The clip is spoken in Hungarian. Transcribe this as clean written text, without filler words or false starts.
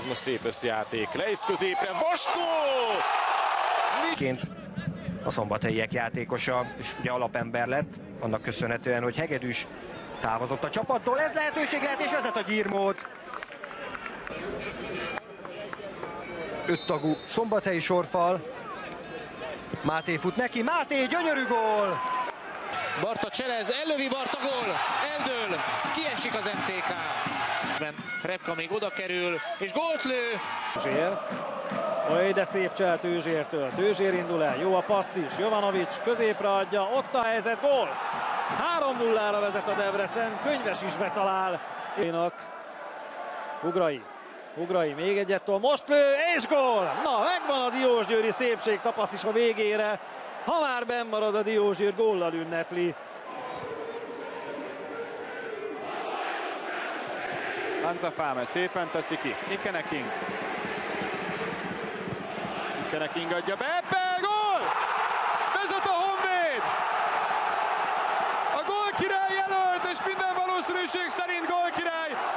most szép összjáték. Leisz középre, Vaskó! Ként a szombathelyiek játékosa, és ugye alapember lett, annak köszönhetően, hogy Hegedűs távozott a csapattól. Ez lehetőség lehet, és vezet a Gyirmót. 5 tagú szombathelyi sorfal. Máté fut neki, Máté, gyönyörű gól! Barta cselez, ellövi Barta, gól, eldől, kiesik az MTK. Repka még oda kerül, és gólt lő. Tőzsér. Oly, de szép csel Tőzsértől. Tőzsér indul el, jó a passz is. Jovanovics középre adja, ott a helyzet, gól! 3-0-ra vezet a Debrecen, Könyves is betalál. Ugrai még egyet tol, most lő, és gól! Na, megvan a diósgyőri szépség tapasz is a végére. Ha már benn marad a Diósgyőr, góllal ünnepli. Lanza-Fáme szépen teszi ki, Ikeneking. Ikeneking adja be, Eppel, gól! Vezet a Honvéd! A gólkirály jelölt, és minden valószínűség szerint gólkirály